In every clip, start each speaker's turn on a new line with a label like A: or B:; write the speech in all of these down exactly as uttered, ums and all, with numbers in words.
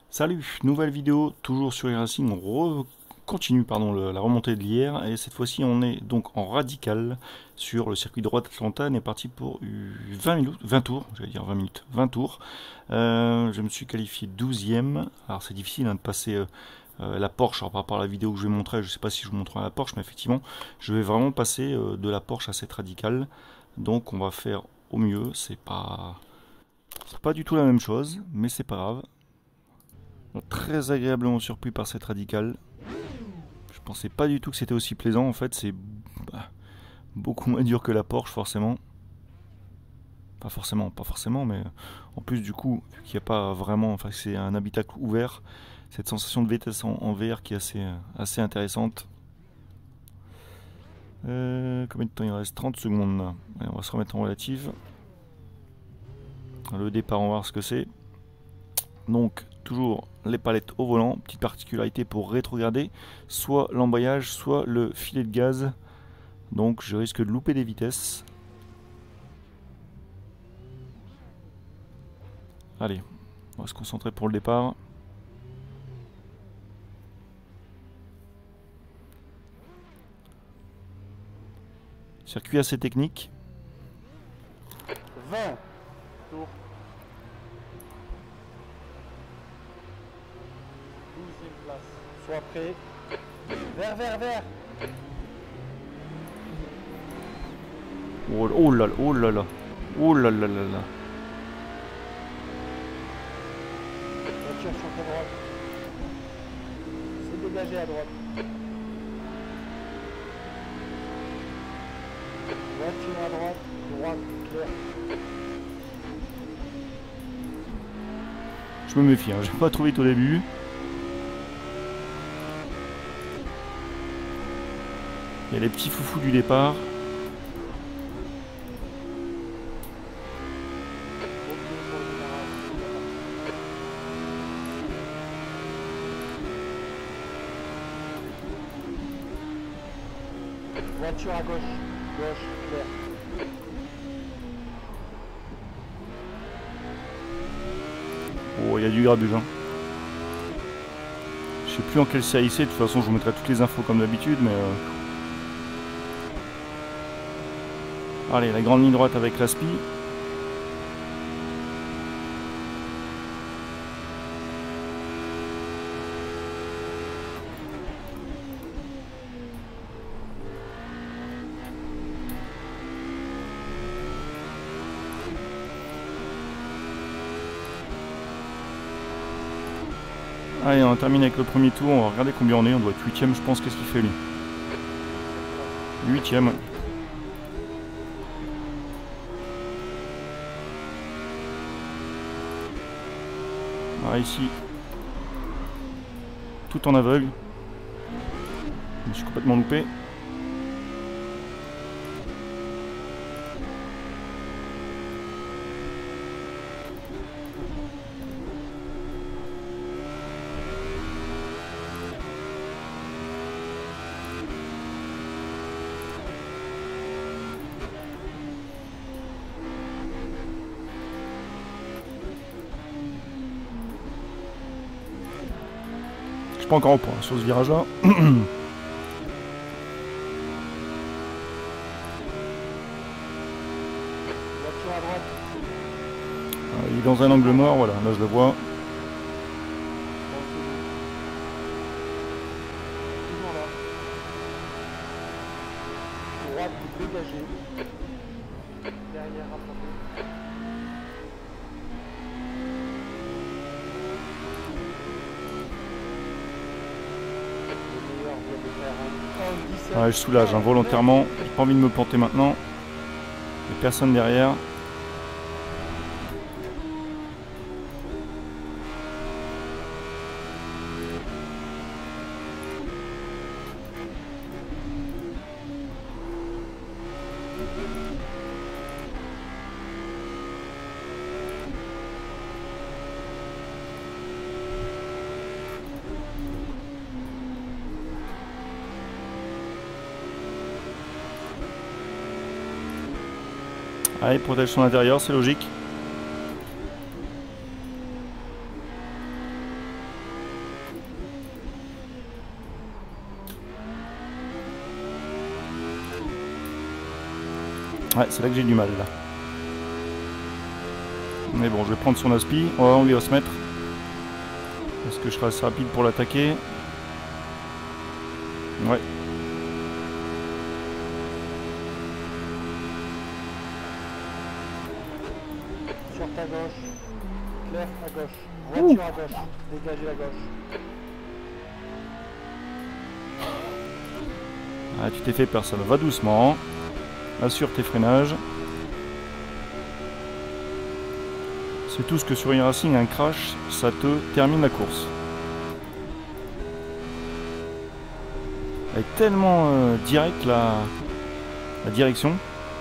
A: Salut, nouvelle vidéo, toujours sur iRacing, on re- continue pardon, le- la remontée de l'hier, et cette fois-ci on est donc en radical sur le circuit de Road Atlanta. On est parti pour vingt minutes, vingt tours, j'allais dire vingt minutes, vingt tours. Euh, je me suis qualifié douzième, alors c'est difficile hein, de passer euh, euh, la Porsche, alors par rapport à la vidéo que je vais montrer, je ne sais pas si je vous montrerai la Porsche, mais effectivement je vais vraiment passer euh, de la Porsche à cette radicale, donc on va faire au mieux, c'est pas... C'est pas du tout la même chose, mais c'est pas grave. Très agréablement surpris par cette radicale. Je pensais pas du tout que c'était aussi plaisant. En fait, c'est bah, beaucoup moins dur que la Porsche, forcément. Pas forcément, pas forcément, mais en plus, du coup, vu qu'il n'y a pas vraiment. Enfin, c'est un habitacle ouvert, cette sensation de vitesse en, en V R qui est assez, assez intéressante. Euh, combien de temps il reste? Trente secondes là. Allez, on va se remettre en relative. Le départ, on va voir ce que c'est. Donc, toujours les palettes au volant. Petite particularité pour rétrograder, soit l'embrayage, soit le filet de gaz. Donc, je risque de louper des vitesses. Allez, on va se concentrer pour le départ. Circuit assez technique.
B: vingt tours. douzième place. Sois prêt. Vert, vert, vert.
A: Oh, oh là là, oh là là. Oh là là là là.
B: Voiture sur ta droite. C'est dégagé à droite. Voiture à droite. Droite, clair.
A: Je me méfie, hein. J'ai pas trop vite au début. Il y a les petits foufous du départ.
B: Voiture à gauche. Gauche, clair.
A: Oh, il y a du grabuge. Hein. Je sais plus en quelle série c'est. De toute façon, je vous mettrai toutes les infos comme d'habitude. Mais euh... allez, la grande ligne droite avec l'Aspi. Allez, on termine avec le premier tour. On va regarder combien on est. On doit être huitième, je pense. Qu'est-ce qu'il fait lui? Huitième. Ah, ici, tout en aveugle. Je suis complètement loupé. Je suis pas encore au point sur ce virage là.
B: Voiture à droite.
A: Il est dans un angle mort, voilà, là je le vois.
B: Toujours là. Droite, dégagée. Derrière, rattrapé. Le meilleur vient de faire un un dix-sept.
A: Ah, je soulage hein, volontairement, j'ai pas envie de me planter maintenant. Il n'y a personne derrière. Allez, protection intérieure, c'est logique. Ouais, c'est là que j'ai du mal là. Mais bon, je vais prendre son aspi. Ouais, on va se mettre. Est-ce que je serai assez rapide pour l'attaquer? Ouais.
B: Sur ta gauche. Claire à gauche. Voiture Ouh. à gauche. Dégagez à gauche.
A: Ah, tu t'es fait personne. Va doucement. Assure tes freinages. C'est tout ce que sur iRacing, un crash, ça te termine la course. Elle est tellement euh, directe la, la direction.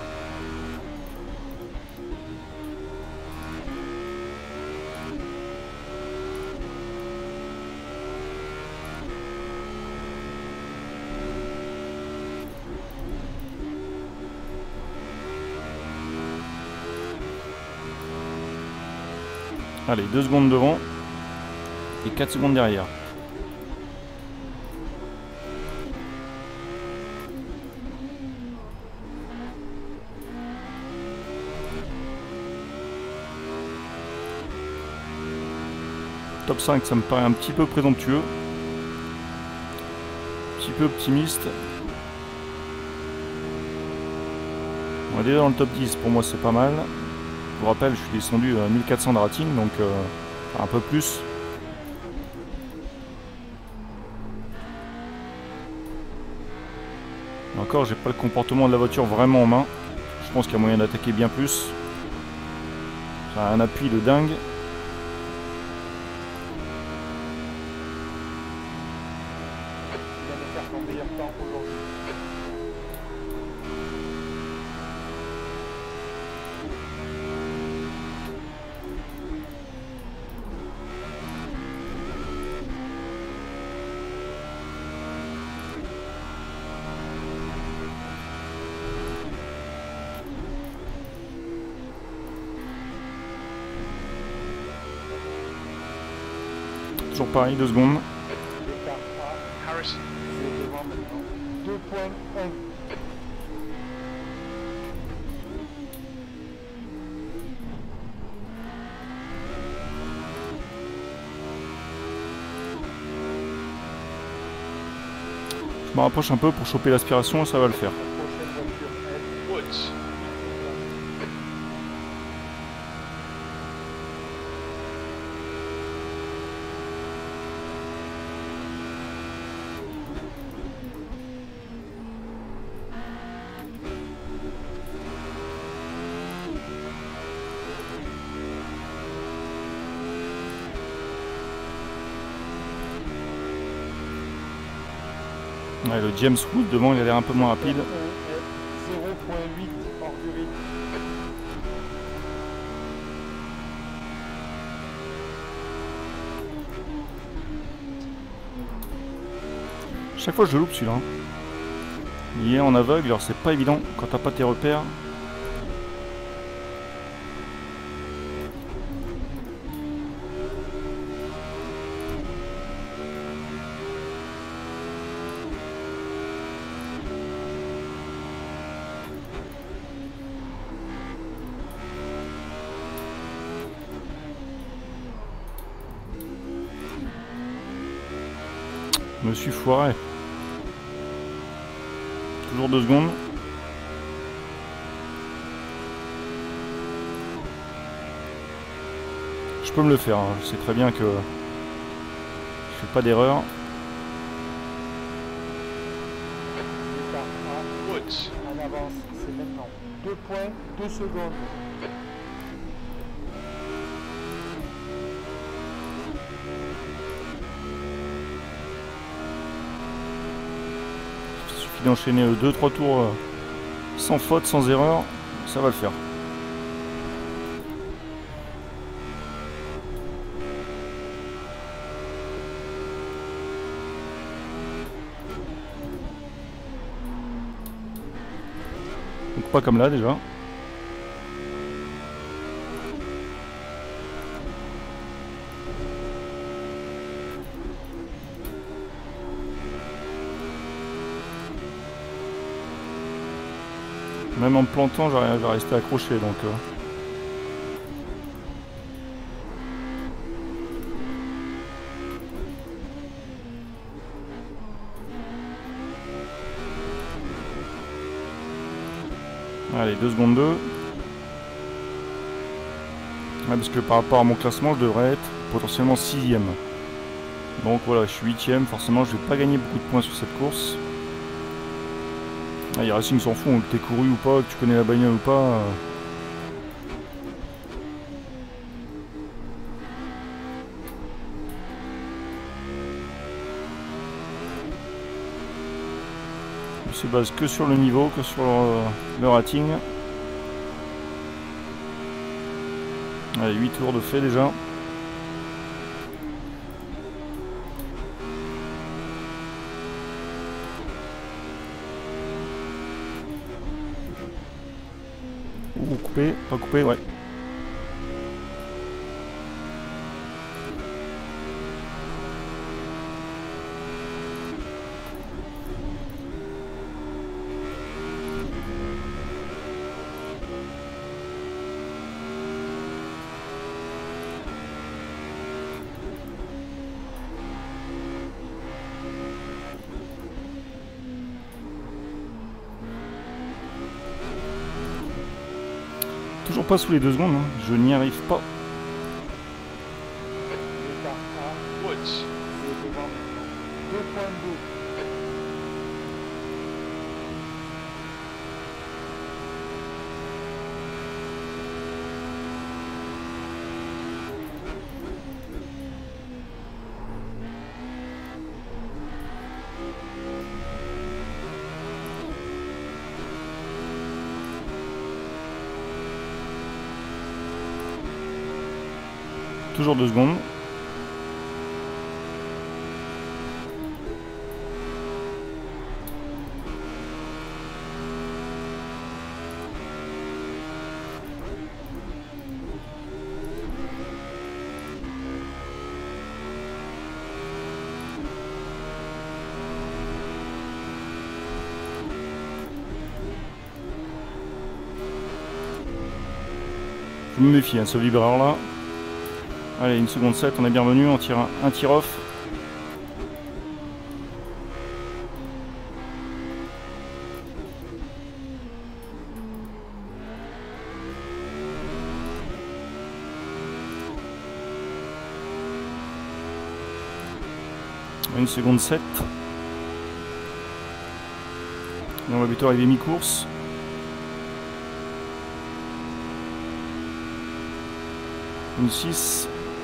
A: Allez, deux secondes devant et quatre secondes derrière. Top cinq, ça me paraît un petit peu présomptueux. Un petit peu optimiste. On est déjà dans le top dix, pour moi c'est pas mal. Je vous rappelle, je suis descendu à mille quatre cents de rating, donc euh, un peu plus. Et encore, j'ai pas le comportement de la voiture vraiment en main. Je pense qu'il y a moyen d'attaquer bien plus. Ça a un appui de dingue.
B: Tu vas me faire ton meilleur temps aujourd'hui.
A: Toujours pareil, deux secondes.
B: L'écart A. Harrison. C'est devant maintenant. deux point un.
A: Je me rapproche un peu pour choper l'aspiration, ça va le faire.
B: La prochaine voiture, elle.
C: Woods.
A: Ouais, le James Wood devant, il a l'air un peu moins rapide.
B: zéro point huit hors du rythme.
A: Chaque fois je loupe celui-là. hein. Il est en aveugle, alors c'est pas évident quand t'as pas tes repères. Je me suis foiré. Toujours deux secondes. Je peux me le faire, hein. Je sais très bien que je fais pas d'erreur.
B: L'écart A.
C: Woods.
B: En avance, c'est maintenant. deux points, deux secondes.
A: Il suffit d'enchaîner deux trois tours euh, sans faute, sans erreur, ça va le faire. Donc pas comme là déjà. Même en me plantant, j'arrive à rester accroché, donc... Euh... Allez, deux secondes deux. Ouais, parce que par rapport à mon classement, je devrais être potentiellement sixième. Donc voilà, je suis huitième. Forcément, je vais pas gagner beaucoup de points sur cette course. Ah, Racing s'en fout, que t'es couru ou pas, que tu connais la bagnole ou pas. Euh... Il se base que sur le niveau, que sur le, le rating. Allez, huit tours de fait déjà. Ouh, coupé, pas coupé, ouais. Toujours pas sous les deux secondes, hein. Je n'y arrive pas. Toujours deux secondes. Je me méfie, hein, ce vibreur là. Allez, une seconde sept, on est bienvenu, on tire un, un tir off. Une seconde sept. Et on va bientôt arriver mi-course. Une six.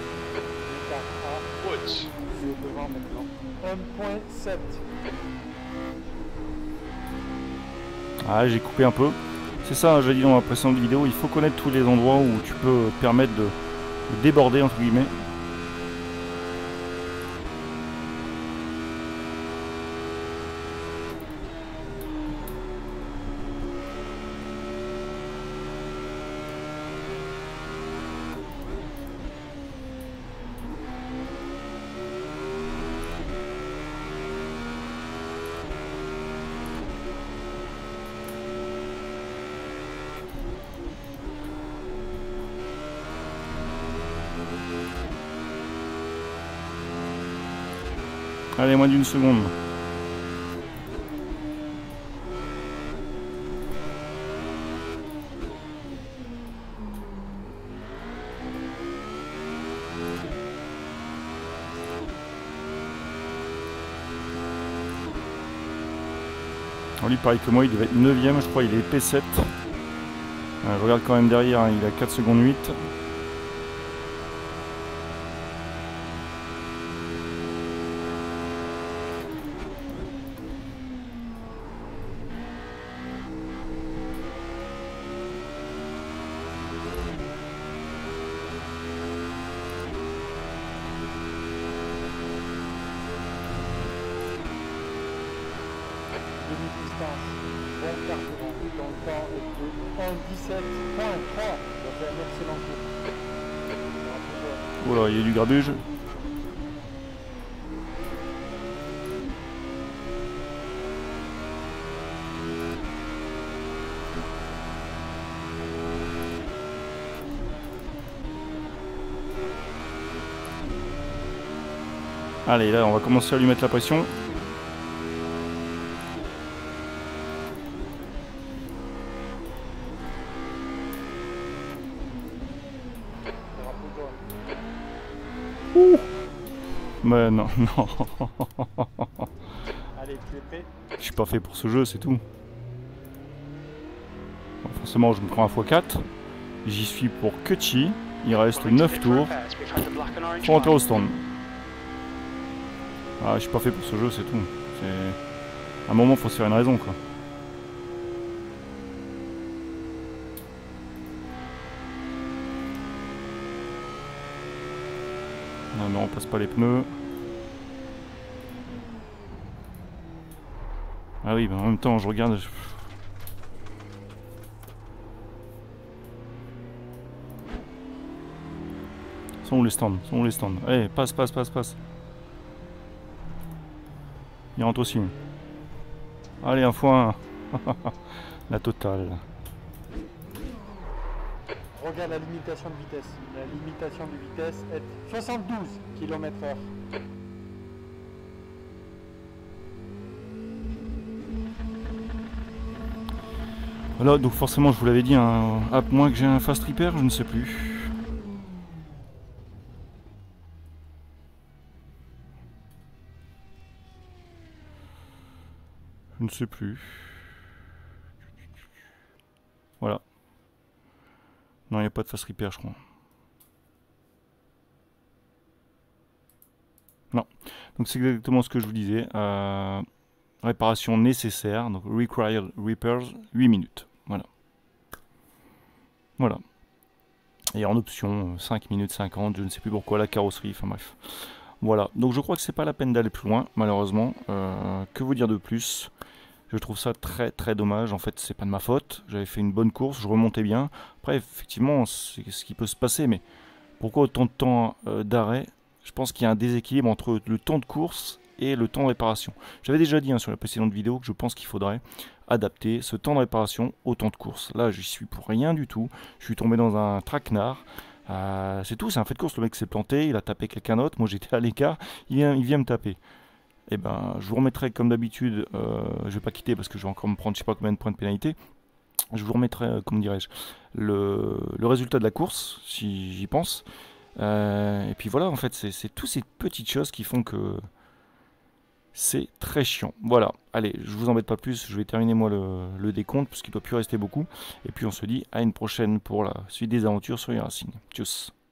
A: Ah, j'ai coupé un peu. C'est ça, j'ai dit dans la précédente vidéo, il faut connaître tous les endroits où tu peux te permettre de, de déborder, entre guillemets. Allez, moins d'une seconde. Alors lui, pareil que moi, il devait être neuvième, je crois, il est P sept. Euh, je regarde quand même derrière, hein, il a quatre secondes huit.
B: Bon carburant, dans le temps est de un dix-sept point trois. Ça fait un excellent coup.
A: Oula, il y a du grabuge. Allez, là, on va commencer à lui mettre la pression. Ouh. Mais non, non.
B: Allez, tu es prêt?
A: Je suis pas fait pour ce jeu, c'est tout. Bon, forcément, je me prends un fois quatre. J'y suis pour Kutchi. Il reste neuf tours. Faut rentrer au stand. Ah, je suis pas fait pour ce jeu, c'est tout. À un moment, faut se faire une raison, quoi. Non, non, on passe pas les pneus. Ah oui, mais en même temps, je regarde... Je... Sont où les stands? Sont où les stands? Allez, passe, passe, passe, passe. Il rentre aussi. Allez, un fois un. La totale.
B: Regarde la limitation de vitesse. La limitation de vitesse est soixante-douze kilomètres heure.
A: Voilà, donc forcément, je vous l'avais dit, hein, à moins que j'ai un fast repair, je ne sais plus. Je ne sais plus. Voilà. Non, il n'y a pas de fast repair, je crois. Non. Donc c'est exactement ce que je vous disais. Euh, réparation nécessaire. Donc required repairs, huit minutes. Voilà. Voilà. Et en option, cinq minutes cinquante, je ne sais plus pourquoi, la carrosserie, enfin bref. Voilà. Donc je crois que c'est pas la peine d'aller plus loin, malheureusement. Euh, que vous dire de plus ? Je trouve ça très très dommage. En fait, c'est pas de ma faute. J'avais fait une bonne course, je remontais bien. Après, effectivement, c'est ce qui peut se passer, mais pourquoi autant de temps euh, d'arrêt? Je pense qu'il y a un déséquilibre entre le temps de course et le temps de réparation. J'avais déjà dit hein, sur la précédente vidéo que je pense qu'il faudrait adapter ce temps de réparation au temps de course. Là, j'y suis pour rien du tout. Je suis tombé dans un traquenard. Euh, c'est tout, c'est un fait de course. Le mec s'est planté, il a tapé quelqu'un d'autre. Moi, j'étais à l'écart. Il vient, il vient me taper. Et ben, je vous remettrai comme d'habitude. Euh, je vais pas quitter parce que je vais encore me prendre je sais pas combien de points de pénalité. Je vous remettrai, euh, comment dirais-je, le, le résultat de la course, si j'y pense. Euh, et puis voilà, en fait, c'est toutes ces petites choses qui font que c'est très chiant. Voilà, allez, je vous embête pas plus, je vais terminer moi le, le décompte, parce qu'il ne doit plus rester beaucoup. Et puis on se dit à une prochaine pour la suite des aventures sur iRacing. Tchuss.